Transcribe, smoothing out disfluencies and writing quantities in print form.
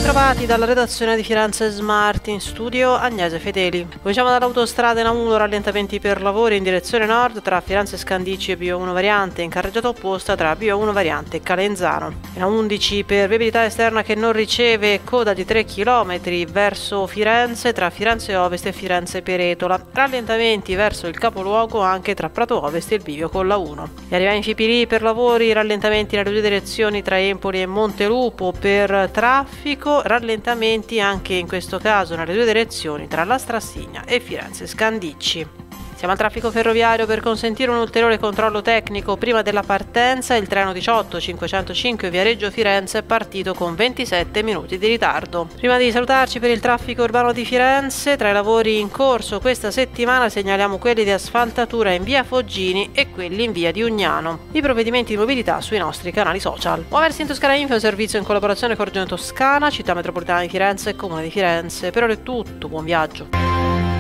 Bentrovati dalla redazione di Firenze Smart, in studio Agnese Fedeli. Cominciamo dall'autostrada in A1, rallentamenti per lavori in direzione nord tra Firenze Scandicci e Bio 1 variante, in carreggiata opposta tra Bio 1 variante e Calenzano. In A11 per viabilità esterna che non riceve, coda di 3 km verso Firenze tra Firenze Ovest e Firenze Peretola. Rallentamenti verso il capoluogo anche tra Prato Ovest e il bivio con la 1. E arriviamo in Fipili per lavori, rallentamenti nelle due direzioni tra Empoli e Montelupo per traffico. Rallentamenti anche in questo caso nelle due direzioni tra la Strassigna e Firenze Scandicci. Siamo al traffico ferroviario per consentire un ulteriore controllo tecnico prima della partenza. Il treno 18-505 Viareggio Firenze è partito con 27 minuti di ritardo. Prima di salutarci, per il traffico urbano di Firenze, tra i lavori in corso questa settimana segnaliamo quelli di asfaltatura in via Foggini e quelli in via di Ugnano. I provvedimenti di mobilità sui nostri canali social. Muoversi in Toscana Info è un servizio in collaborazione con Regione Toscana, Città Metropolitana di Firenze e Comune di Firenze. Per ora è tutto, buon viaggio.